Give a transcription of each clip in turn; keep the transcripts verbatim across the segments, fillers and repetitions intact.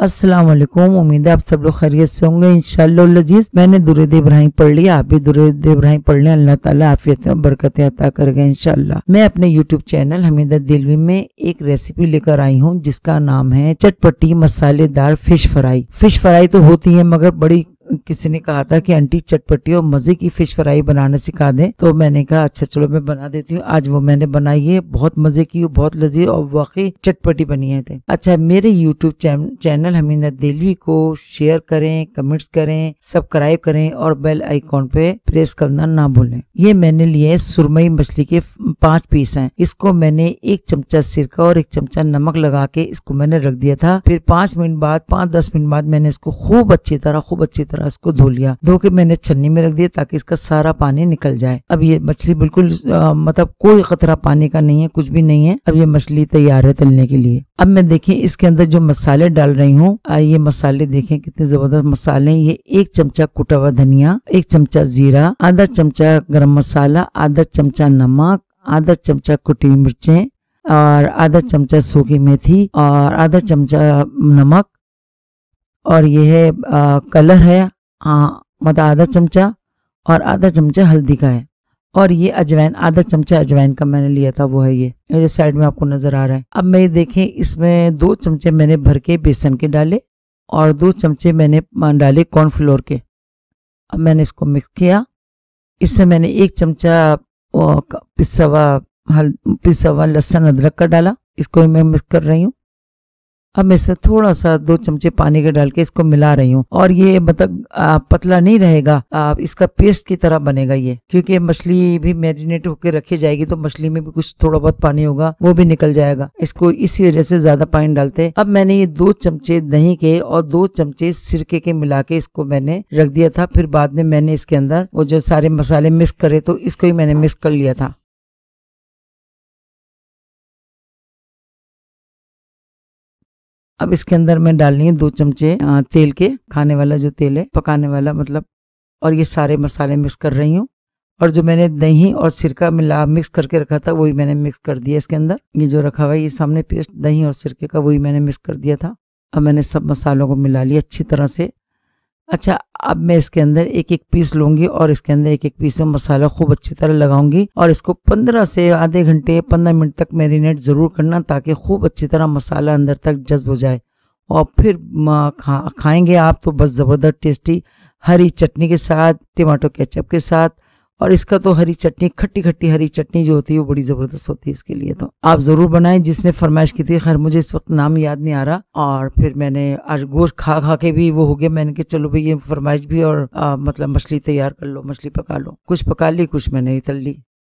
अस्सलाम वालेकुम। उम्मीद है आप सब लोग खैरियत से होंगे इंशाअल्लाह लजीज। मैंने दुरूद इब्राहिम पढ़ लिया, आप भी दुरूद इब्राहिम पढ़ लें। अल्लाह ताला आफियत में बरकतें अता करेगा इंशाअल्लाह। मैं अपने यूट्यूब चैनल हमीदा दिलवी में एक रेसिपी लेकर आई हूँ जिसका नाम है चटपटी मसालेदार फिश फ्राई। फिश फ्राई तो होती है मगर बड़ी किसी ने कहा था कि आंटी चटपटी और मजे की फिश फ्राई बनाना सिखा दें, तो मैंने कहा अच्छा चलो मैं बना देती हूँ। आज वो मैंने बनाई है, बहुत मजे की, बहुत लजीज और वाकई चटपटी बनी है थे। अच्छा, मेरे यूट्यूब चैनल हमीदा दिलवी को शेयर करें, कमेंट्स करें, सब्सक्राइब करें और बेल आइकॉन पे प्रेस करना ना भूलें। ये मैंने लिए सुरमई मछली के पांच पीस हैं। इसको मैंने एक चमचा सिरका और एक चमचा नमक लगा के इसको मैंने रख दिया था। फिर पांच मिनट बाद पांच दस मिनट बाद मैंने इसको खूब अच्छी तरह खूब अच्छी तरह इसको धो लिया। धो के मैंने छन्नी में रख दिया ताकि इसका सारा पानी निकल जाए। अब ये मछली बिल्कुल आ, मतलब कोई खतरा पानी का नहीं है, कुछ भी नहीं है। अब ये मछली तैयार है तलने के लिए। अब मैं देखिए इसके अंदर जो मसाले डाल रही हूँ, ये मसाले देखें कितने जबरदस्त मसाले हैं। ये एक चमचा कुटा हुआ धनिया, एक चमचा जीरा, आधा चमचा गरम मसाला, आधा चमचा नमक, आधा चमचा कुटी मिर्चें और आधा चमचा सूखी मेथी और आधा चमचा नमक और ये है आ, कलर है हाँ मतलब आधा चमचा और आधा चमचा हल्दी का है और ये अजवाइन आधा चमचा अजवाइन का मैंने लिया था, वो है ये ये साइड में आपको नजर आ रहा है। अब मैं देखें इसमें दो चमचे मैंने भर के बेसन के डाले और दो चमचे मैंने डाले कॉर्नफ्लोर के। अब मैंने इसको मिक्स किया। इसमें मैंने एक चमचा पिसा हुआ हल पिसा हुआ लहसुन अदरक का डाला, इसको मैं मिक्स कर रही हूँ। अब मैं इसमें थोड़ा सा दो चमचे पानी के डाल के इसको मिला रही हूँ और ये मतलब पतला नहीं रहेगा, आ, इसका पेस्ट की तरह बनेगा ये, क्योंकि मछली भी मैरिनेट होकर रखी जाएगी तो मछली में भी कुछ थोड़ा बहुत पानी होगा, वो भी निकल जाएगा। इसको इसी वजह से ज्यादा पानी डालते हैं। अब मैंने ये दो चमचे दही के और दो चमचे सिरके के मिला के इसको मैंने रख दिया था। फिर बाद में मैंने इसके अंदर वो जो सारे मसाले मिक्स करे तो इसको ही मैंने मिक्स कर लिया था। अब इसके अंदर मैं डालनी है दो चमचे तेल के, खाने वाला जो तेल है पकाने वाला मतलब, और ये सारे मसाले मिक्स कर रही हूँ। और जो मैंने दही और सिरका मिला मिक्स करके रखा था वही मैंने मिक्स कर दिया इसके अंदर। ये जो रखा हुआ है ये सामने पेस्ट दही और सिरके का वही मैंने मिक्स कर दिया था। अब मैंने सब मसालों को मिला लिया अच्छी तरह से। अच्छा, अब मैं इसके अंदर एक एक पीस लूंगी और इसके अंदर एक एक पीस में मसाला खूब अच्छी तरह लगाऊंगी और इसको पंद्रह से आधे घंटे पंद्रह मिनट तक मैरिनेट जरूर करना ताकि खूब अच्छी तरह मसाला अंदर तक जज्ब हो जाए। और फिर खा, खाएंगे आप तो बस ज़बरदस्त टेस्टी हरी चटनी के साथ, टमाटो केचप के साथ। और इसका तो हरी चटनी खट्टी खट्टी हरी चटनी जो होती है वो बड़ी ज़बरदस्त होती है। इसके लिए तो आप ज़रूर बनाएं। जिसने फरमाइश की थी, खैर मुझे इस वक्त नाम याद नहीं आ रहा। और फिर मैंने आज गोश्त खा खा के भी वो हो गया, मैंने कहा चलो भाई ये फरमाइश भी और आ, मतलब मछली तैयार कर लो, मछली पका लो। कुछ पका ली, कुछ मैंने तल ली।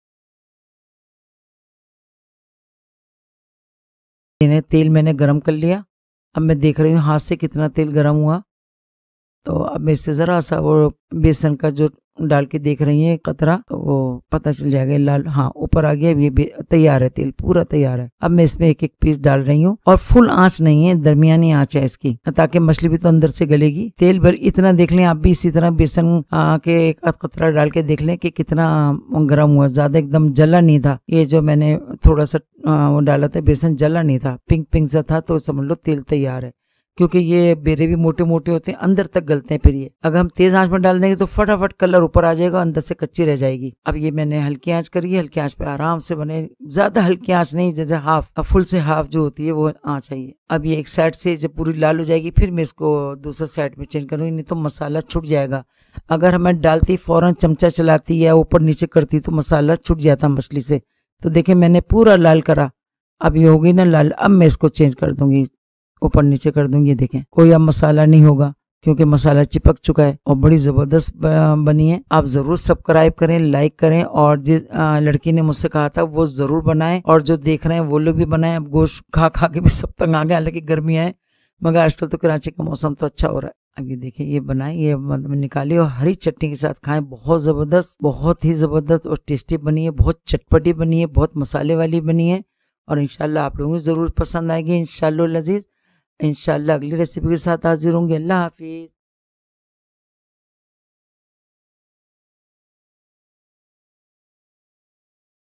तेल मैंने गरम कर लिया। अब मैं देख रही हूँ हाथ से कितना तेल गरम हुआ, तो अब मैं इससे ज़रा सा वो बेसन का जो डाल के देख रही है कतरा, तो वो पता चल जाएगा लाल, हाँ ऊपर आ गया। ये तैयार है, तेल पूरा तैयार है। अब मैं इसमें एक एक पीस डाल रही हूँ और फुल आंच नहीं है, दरमियानी आंच है इसकी, ताकि मछली भी तो अंदर से गलेगी। तेल भर इतना देख लें आप भी, इसी तरह बेसन के एक कतरा डाल के देख लें कि कितना गर्म हुआ। ज्यादा एकदम जला नहीं था, ये जो मैंने थोड़ा सा वो डाला था बेसन जला नहीं था, पिंक पिंक सा था, तो समझ लो तेल तैयार है। क्योंकि ये बेरे भी मोटे मोटे होते हैं, अंदर तक गलते हैं। फिर ये अगर हम तेज आंच में डाल देंगे तो फटाफट कलर ऊपर आ जाएगा, अंदर से कच्ची रह जाएगी। अब ये मैंने हल्की आंच करी है, हल्की आंच पे आराम से बने, ज्यादा हल्की आंच नहीं, जैसे हाफ फुल से हाफ जो होती है वो आंच है। अब ये एक साइड से जब पूरी लाल हो जाएगी फिर मैं इसको दूसरा साइड में चेंज करूंगी, नहीं तो मसाला छूट जाएगा। अगर हमें डालती फौरन चमचा चलाती या ऊपर नीचे करती तो मसाला छूट जाता मछली से। तो देखे मैंने पूरा लाल करा, अब ये होगी ना लाल। अब मैं इसको चेंज कर दूंगी, ऊपर नीचे कर दूंगी। देखें कोई अब मसाला नहीं होगा क्योंकि मसाला चिपक चुका है और बड़ी जबरदस्त बनी है। आप जरूर सब्सक्राइब करें, लाइक करें और जिस लड़की ने मुझसे कहा था वो जरूर बनाएं और जो देख रहे हैं वो लोग भी बनाएं। अब गोश्त खा खा के भी सब तंग आ गए, हालांकि गर्मियां है मगर आजकल तो कराची का मौसम तो अच्छा हो रहा है। अब ये देखिए ये बनाए, ये मतलब निकालिए और हरी चटनी के साथ खाएं। बहुत जबरदस्त, बहुत ही जबरदस्त और टेस्टी बनी है, बहुत चटपटी बनी है, बहुत मसाले वाली बनी है और इंशाल्लाह आप लोगों को जरूर पसंद आएगी इंशाअल्लाह लजीज। इंशाल्लाह अगली रेसिपी के साथ हाजिर होंगे। अल्लाह हाफिज।